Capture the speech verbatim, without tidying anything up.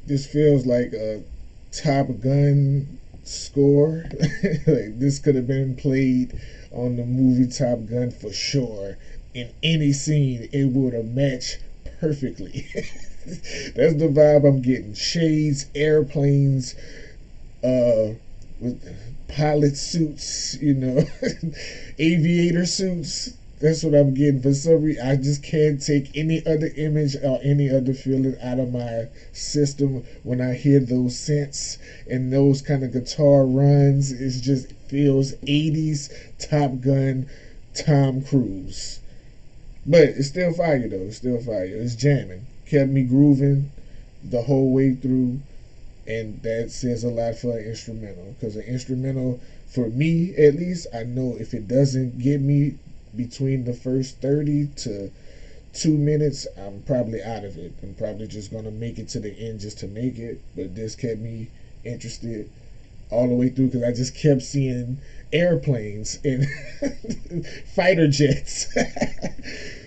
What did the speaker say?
This feels like a Top Gun score. Like this could have been played on the movie Top Gun for sure. In any scene, it would have matched perfectly. That's the vibe I'm getting. Shades, airplanes, uh, with pilot suits, you know, aviator suits. That's what I'm getting. For some reason, I just can't take any other image or any other feeling out of my system when I hear those synths and those kind of guitar runs. It just feels eighties Top Gun, Tom Cruise. But it's still fire though. It's still fire. It's jamming. Kept me grooving the whole way through, and that says a lot for an instrumental. Because an instrumental, for me at least, I know if it doesn't get me between the first thirty to two minutes, I'm probably out of it. I'm probably just gonna make it to the end just to make it. But this kept me interested all the way through because I just kept seeing airplanes and fighter jets.